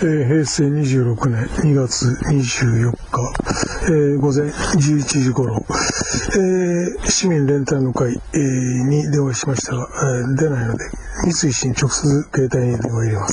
平成26年2月24日、午前11時頃、市民連帯の会、に電話しましたが、出ないので三井氏に直接携帯に電話入れます。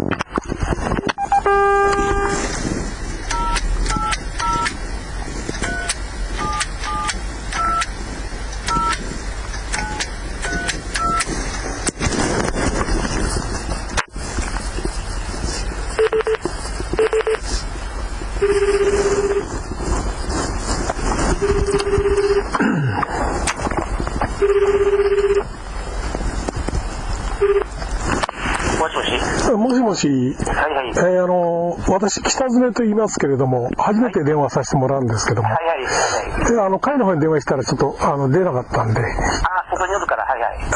もしもし、はいはい、私北爪と言いますけれども、初めて電話させてもらうんですけども、会の方に電話したらちょっと出なかったんで、 外におるから、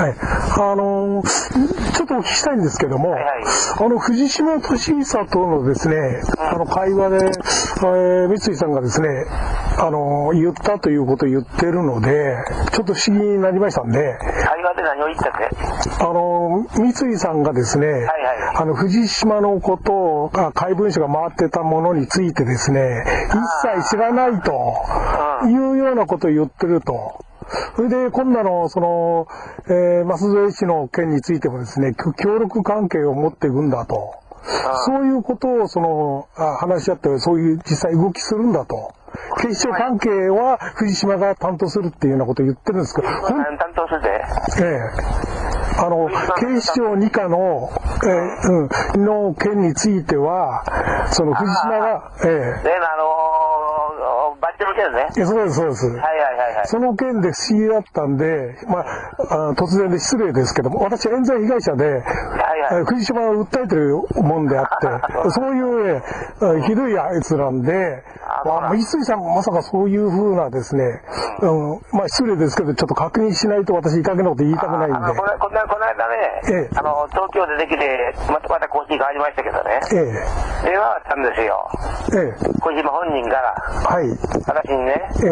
ちょっとお聞きしたいんですけども、藤島敏久とのですね、会話で、三井さんがですね、言ったということを言ってるので、ちょっと不思議になりましたんで、 会話で何を言ったって？ 三井さんがですね、藤島のことを、怪文書が回ってたものについてですね、一切知らないというようなことを言ってると。それで今度の舛添氏の件についてもですね、協力関係を持っていくんだと。そういうことを話し合って、そういう実際動きするんだと。警視庁関係は藤島が担当するっていうようなことを言ってるんですけど、 担当するで？ 警視庁2課の、の件については、藤島が、 バッチの件ね。 そうです、そうです。その件で不思議だったんで、突然で失礼ですけども、私冤罪被害者で、藤島を訴えてるもんであって、そういう、ひどいあいつなんで、三井さんもまさかそういう風なですね、失礼ですけど、ちょっと確認しないと私いい加減なこと言いたくないんで。 この間ね、東京でできて、また更新変わりましたけどね、電話があったんですよ。小島本人から、私にね。そして、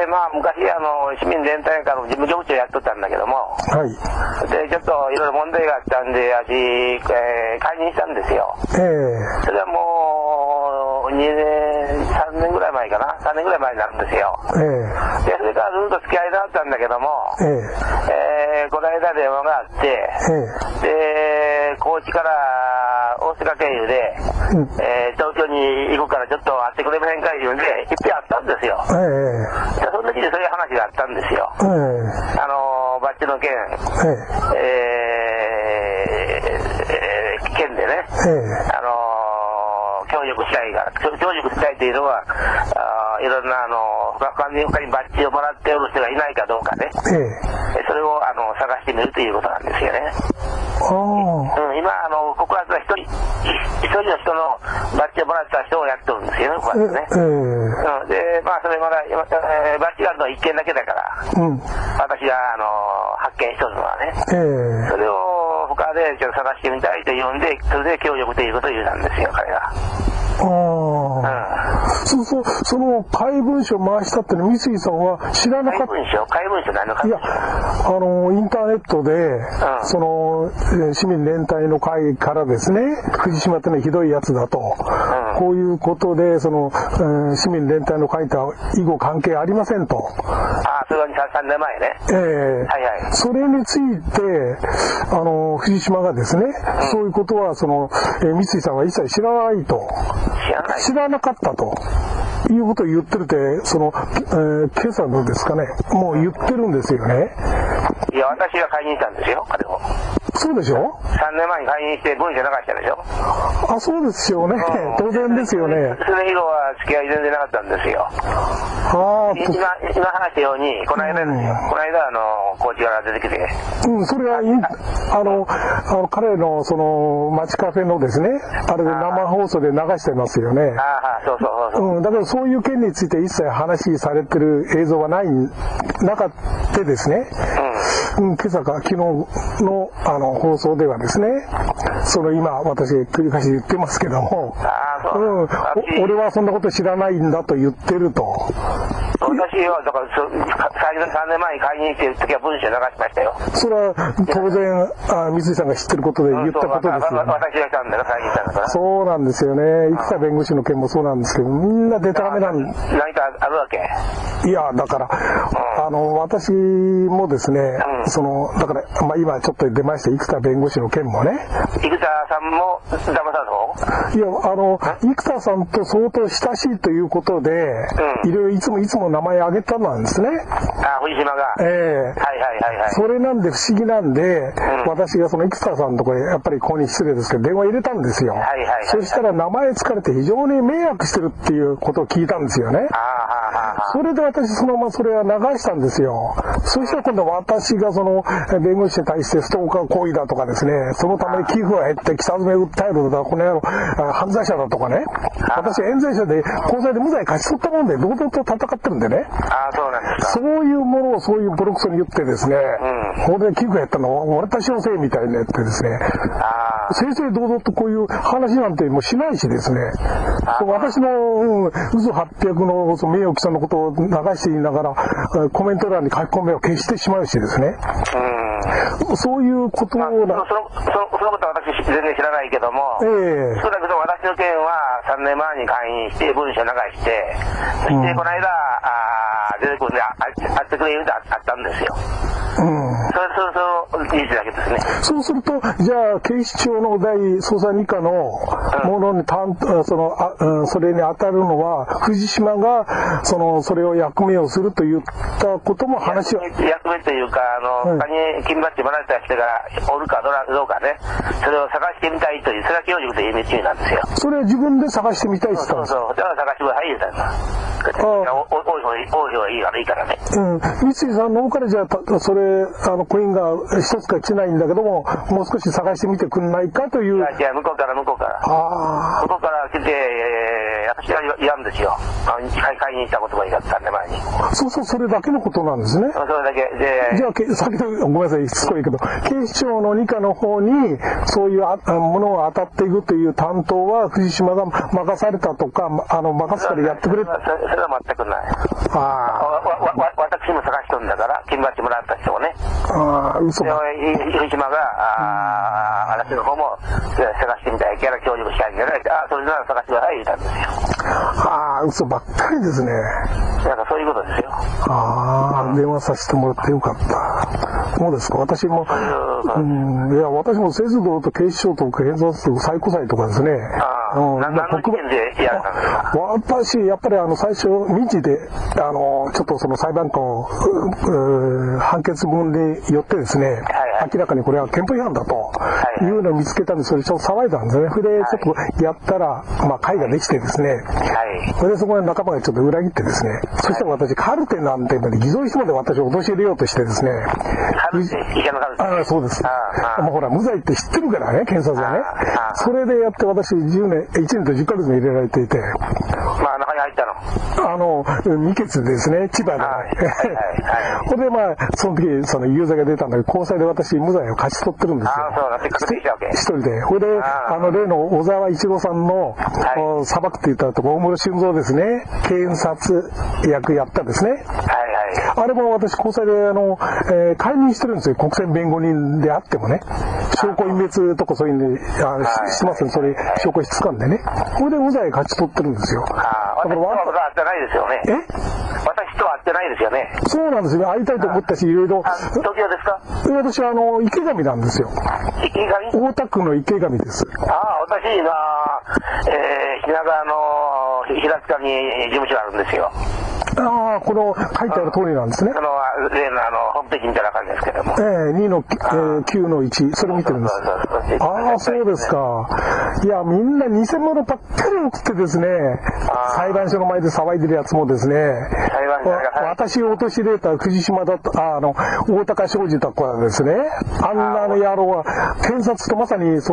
昔、市民連帯会の事務局長やっとったんだけども、で、ちょっといろいろ問題があったんで、解任したんですよ。それはもう、2年、3年ぐらい前かな、3年ぐらい前になるんですよ。で、それからずっと付き合いがあったんだけども、この間電話があって、で、高知から大阪経由で、東京に行くからちょっと会ってくれませんかいうので、いっぺんあったんですよ。でその時にそういう話があったんですよ。バッジの件、件でね、協力したいというのは、いろんな他にバッジをもらっておる人がいないかどうかね、それを探してみるということなんですよね。今告発は一人の人のバッジをもらった人をやってるんですよね、ここはね。で、それまだバッジがあるのは1件だけだから、私が発見しとるのはね、それを他でちょっと探してみたいというんで、それで協力ということを言うたんですよ、彼が。 その怪文書を回したっての三井さんは知らなかった。 怪文書何の怪文書？ インターネットで、市民連帯の会からですね、藤島ってのはひどいやつだと、こういうことで、市民連帯の会とは以後関係ありませんと。 それは3年前ね。 それについて、藤島がですね、そういうことは、三井さんは一切知らないと。知らなかったということを言ってるって、今朝のですかね、もう言ってるんですよね。 いや、私が解任したんですよ、彼を。 そうでしょ？ 3 年前に解任して文書流したでしょ？ そうですよね。当然ですよね。 それ以後は付き合い全然なかったんですよ。今話したように、この間高知から出てきて。 それは、彼の街カフェのですね、あれで生放送で流してますよね。だからそういう件について一切話されてる映像はなかったですね。今朝か昨日の放送ではですね、今私繰り返し言ってますけども、俺はそんなこと知らないんだと言ってると。 私はだから3年前に買いに行ってる時は文章流しましたよ。 それは当然三井さんが知ってることで言ったことですよね。 私がしたんだから、最近だから。 そうなんですよね。生田弁護士の件もそうなんですけど、みんなデタラメなんで。 何かあるわけ？ いや、だから、私もですね、だから、今ちょっと出ました生田弁護士の件もね。 生田さんも騙さいや、生田さんと相当親しいということで、いろいろいつも名前挙げたなんですね。 藤島が。 それなんで不思議なんで、私がその生田さんのところへ、やっぱりここに失礼ですけど、電話入れたんですよ。そしたら名前疲れて非常に迷惑してるっていうことを聞いたんですよね。それで私そのままそれは流したんですよ。そしたら今度私がその弁護士に対してストーカー行為だとかですね、そのために寄付が減って北詰め訴えるだとか、この野郎犯罪者だとかね、私冤罪者で高裁で無罪勝ち取ったもんで堂々と戦ってるんでね。 そうなんですか。 そういうものをそういうボロクソに言ってですね、これで寄付やったのは私のせいみたいになってですね、正々堂々とこういう話なんてもうしないしですね、私の嘘800の名誉毀損のことを流していながらコメント欄に書き込みを消してしまうしですね、そういうことをそのことは私全然知らないけども、そうだけど私の件は3年前に会員して文書流して、そしてこの間出てくるんで会ってくれるんであったんですよ。そう事実だけですね。 そうすると、じゃあ警視庁の第捜査二課のものにそれに当たるのは藤島がそれを役目をするといったことも話は役目というか他に金バッジもらえた人がおるかどうかね、それを探してみたいという、それは教塾という意味なんですよ。 それは自分で探してみたいって言ったんですか？ だから探してください言うたんです。多い方がいいからね。 三井さんの方からじゃあそれコインが一つか来ないんだけども、もう少し探してみてくんないかという。 いや向こうから向こうから来て、私は言わんですよ。買いに行ったことがいいかった3年前に。 それだけのことなんですね。 それだけで。 じゃあ先ほどごめんなさいしつこいけど、警視庁の二課の方にそういうものが当たっていくという担当は藤島が任されたとか任せたらやってくれた。 それは全くない。私も探しとんだから金バッジもらった人もね。 嘘だ。 藤島が私の方も探してみたいから協力したいんじゃないか。それなら探してください言ったんですよ。 嘘ばっかりですね。 なんかそういうことですよ。 電話させてもらってよかった。そうですか。私も私も節道と警視庁と検察と最高裁とかですね。 何の事件でやったんですか？ 私やっぱり最初民事でちょっとその裁判官判決文によってですね、明らかにこれは憲法違反だというのを見つけたんで、それちょっと騒いだんですね。それでちょっとやったら会ができてですね、それでそこで仲間がちょっと裏切ってですね、そしたら私カルテなんて偽造してまで私を陥れようとしてですね。 カルテ？医者のカルテ？ そうです。ほら無罪って知ってるからね、検察がね。それでやって私1年と10ヶ月も入れられていて。 中に入ったの？ 未決ですね、千葉で。ほんでその時有罪が出たんだけど、高裁で私無罪を勝ち取ってるんですよ。一人で。ほいで例の小沢一郎さんの裁くって言ったとこ大室俊三ですね、検察役やったですね。あれも私高裁で解任してるんですよ、国選弁護人であってもね。証拠隠滅とかそういうのしてますね、それ証拠つかんでね。これで無罪勝ち取ってるんですよ。 私とは会ってないですよね。私とは会ってないですよね。 そうなんですよね。会いたいと思ったし、いろいろ。 東京ですか？ 私は池上なんですよ。 池上？ 大田区の池上です。 私が品川の平塚に事務所があるんですよ。 この書いてある通りなんですね。 例のホームページみたいな感じですけども。 2の9の1、それ見てるんです。そうですか。いや、みんな偽物ばっかり送ってですね、裁判所の前で騒いでるやつもですね、私を陥れた藤島だと、大高商事とかですね、あんな野郎は、検察とまさに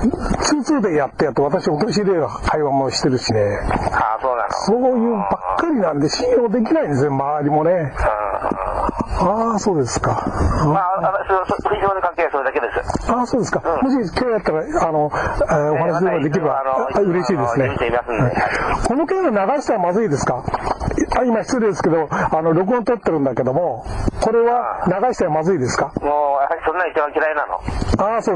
2でやって私を陥れる会話もしてるしね。そういうばっかりなんで信用できないんですよ、周りもね。そうですか。 藤島の関係はそれだけです。 ああ、そうですか。もし今日やったら、お話できれば嬉しいですね。この件を流したらまずいですか？今失礼ですけど、録音取ってるんだけども、これは流したらまずいですか？ もう、やはりそんな一番嫌いなの。 ああ、そう。